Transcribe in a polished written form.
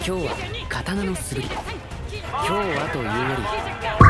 今日は刀の素振り。今日はというより